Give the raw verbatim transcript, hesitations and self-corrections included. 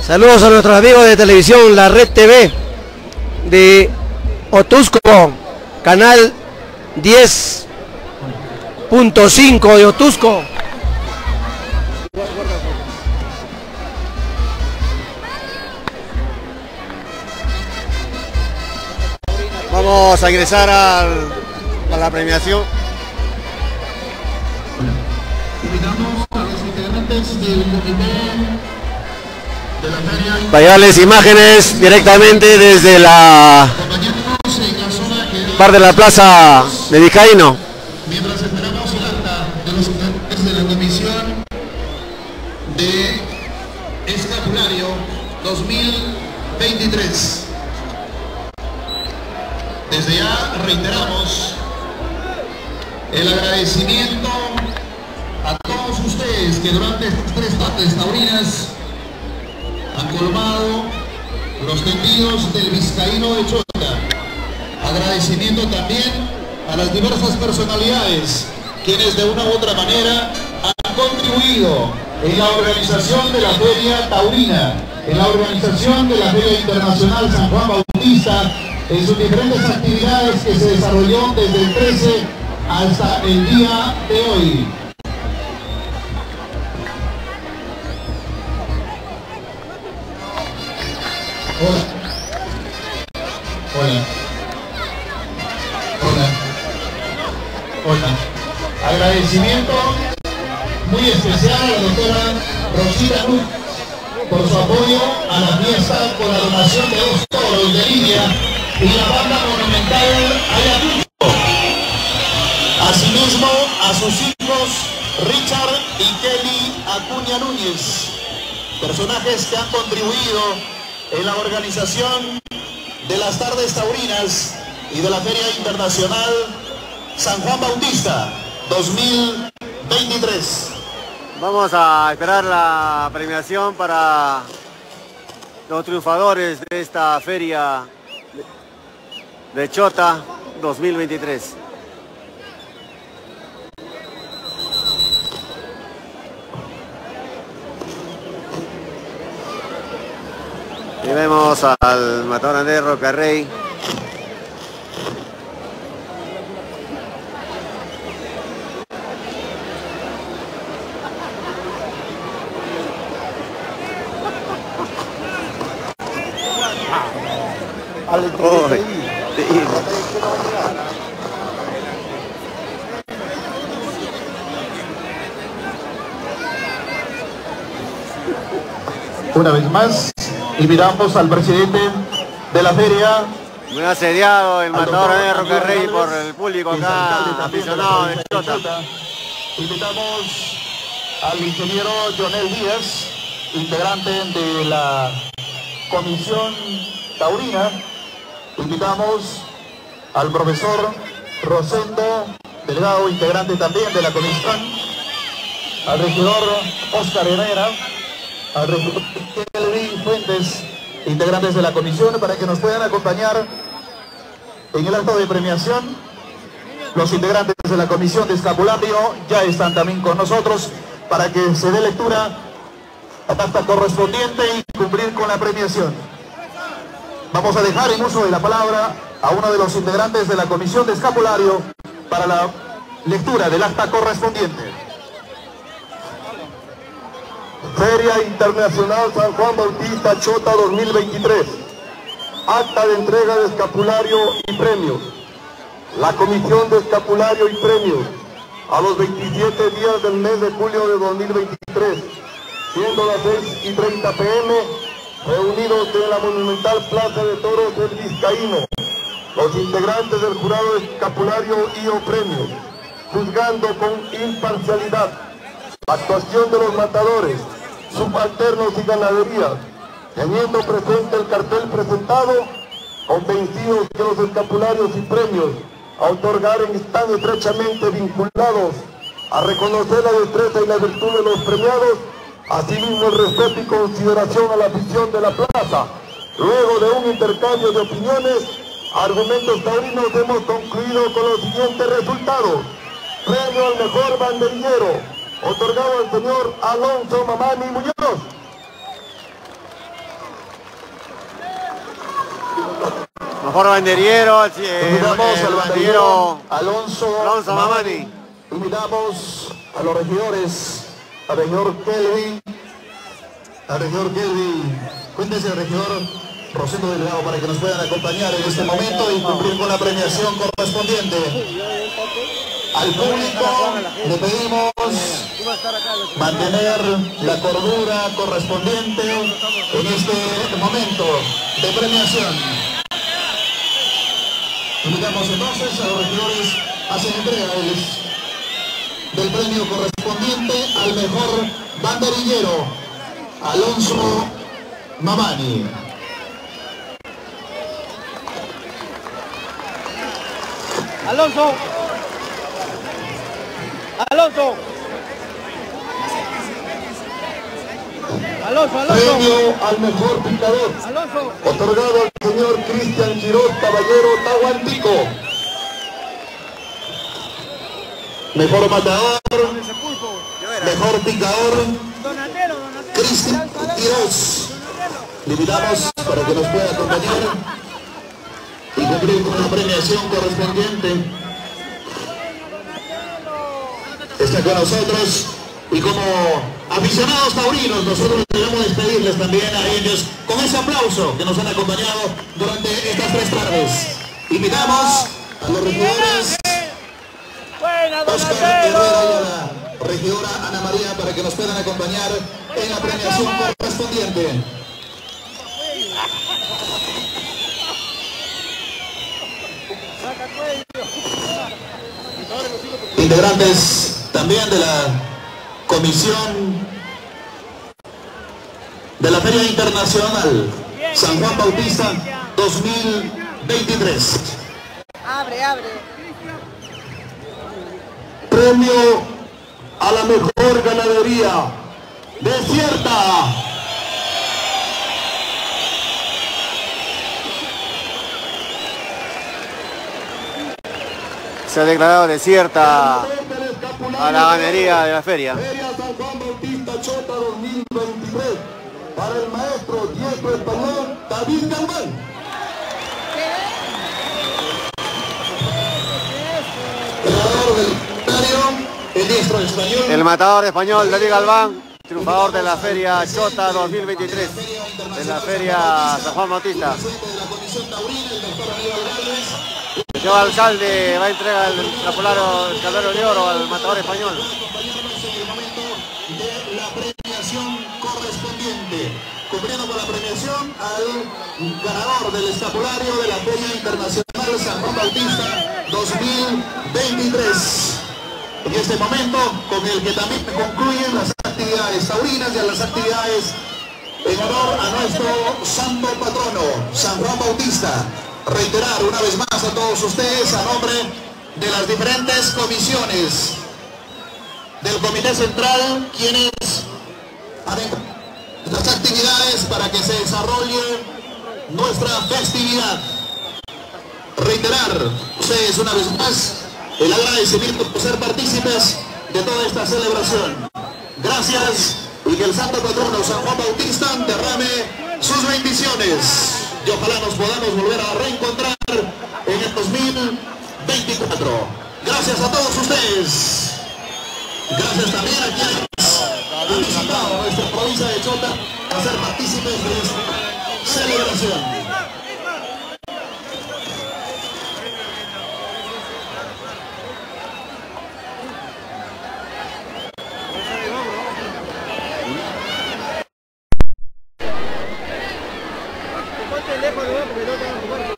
Saludos a nuestros amigos de televisión, la Red T V de Otusco, canal diez punto cinco de Otusco. Vamos a ingresar al, a la premiación. Invitamos a los integrantes del comité de la feria. Vayales imágenes directamente desde la par de la plaza de Vizcaíno. Mientras esperamos el acta de los integrantes de la comisión de escapulario dos mil veintitrés. Desde ya reiteramos el agradecimiento a todos ustedes que durante estas tres tardes taurinas han colmado los tendidos del Vizcaíno de Chota. Agradecimiento también a las diversas personalidades quienes de una u otra manera han contribuido en la organización de la Feria Taurina, en la organización de la Feria Internacional San Juan Bautista, en sus diferentes actividades que se desarrolló desde el trece hasta el día de hoy. Hola. Hola. Hola. Hola. Agradecimiento muy especial a la doctora Rosita Cruz por su apoyo a la fiesta con la donación de dos toros de Lidia y la banda monumental Ayacucho. Asimismo a sus hijos Richard y Kelly Acuña Núñez, personajes que han contribuido en la organización de las tardes taurinas y de la Feria Internacional San Juan Bautista dos mil veintitrés. Vamos a esperar la premiación para los triunfadores de esta Feria de Chota dos mil veintitrés. Y vemos al matador Andrés Rocarrey. Oh, sí. Una vez más, invitamos al presidente de la feria. Muy asediado el matador de Rocarrey por el público acá, aficionado de Chota. Invitamos al ingeniero Jonel Díaz, integrante de la comisión taurina. Invitamos al profesor Rosendo Delgado, integrante también de la comisión, al regidor Oscar Herrera, al regidor Kelly Fuentes, integrantes de la comisión, para que nos puedan acompañar en el acto de premiación. Los integrantes de la comisión de escapulario ya están también con nosotros para que se dé lectura a la acta correspondiente y cumplir con la premiación. Vamos a dejar en uso de la palabra a uno de los integrantes de la comisión de escapulario para la lectura del acta correspondiente. Feria Internacional San Juan Bautista Chota dos mil veintitrés. Acta de entrega de escapulario y premios. La Comisión de Escapulario y Premios, a los veintisiete días del mes de julio de dos mil veintitrés, siendo las seis y treinta p m, reunidos en la monumental Plaza de Toros del Vizcaíno, los integrantes del jurado de escapulario y o premios, juzgando con imparcialidad la actuación de los matadores, subalternos y ganaderías, teniendo presente el cartel presentado, convencidos que los escapularios y premios a otorgar están estrechamente vinculados a reconocer la destreza y la virtud de los premiados, asimismo el respeto y consideración a la afición de la plaza. Luego de un intercambio de opiniones, argumentos taurinos, hemos concluido con los siguientes resultados. Premio al mejor banderillero, otorgado al señor Alonso Mamani Muñoz. Mejor banderillero, eh, Invitamos el al banderillero Alonso, Alonso Mamani. Invitamos a los regidores, al regidor Kelvin, al regidor Kelvin, cuéntese al regidor Rosendo Delgado para que nos puedan acompañar en este momento y cumplir con la premiación correspondiente. Al público le pedimos mantener la cordura correspondiente en este momento de premiación. Invitamos entonces a los regidores a hacer entrega del premio correspondiente al mejor banderillero, Alonso Mamani. Alonso. Alonso. Alonso, Alonso. Premio al mejor picador. Alonso. Otorgado al señor Cristian Quiroz Caballero Tahuantico. Mejor matador. Mejor picador. Cristian Quiroz. Le invitamos para que nos pueda acompañar y cumplir con la premiación correspondiente. Está con nosotros y como aficionados taurinos nosotros queremos despedirles también a ellos con ese aplauso que nos han acompañado durante estas tres tardes. Invitamos a los regidores Oscar Herrera y a la regidora Ana María para que nos puedan acompañar en la premiación correspondiente. Integrantes también de la Comisión de la Feria Internacional San Juan Bautista dos mil veintitrés. Abre, abre. Premio a la mejor ganadería desierta. Se ha declarado desierta a la ganadería de la feria. Feria San Juan Bautista Chota dos mil veintitrés para el maestro diestro español David Galván. Ganador del estadio, el diestro español. El matador español David Galván, triunfador de la feria Chota dos mil veintitrés, de la feria San Juan Bautista. El señor alcalde va a entregar el escapulario, el escapulario de oro al matador español. De la premiación correspondiente, cumpliendo con la premiación al ganador del escapulario de la Feria Internacional San Juan Bautista dos mil veintitrés. En este momento, con el que también concluyen las actividades taurinas y a las actividades en honor a nuestro santo patrono, San Juan Bautista. Reiterar una vez más a todos ustedes a nombre de las diferentes comisiones del Comité Central, quienes harán las actividades para que se desarrolle nuestra festividad. Reiterar ustedes una vez más el agradecimiento por ser partícipes de toda esta celebración. Gracias y que el santo patrono San Juan Bautista derrame sus bendiciones. Y ojalá nos podamos volver a reencontrar en el dos mil veinticuatro. Gracias a todos ustedes. Gracias también a quienes han visitado nuestra provincia de Chota a ser partícipes de esta celebración. Ponte lejos, ¿no? Porque no te van a jugar.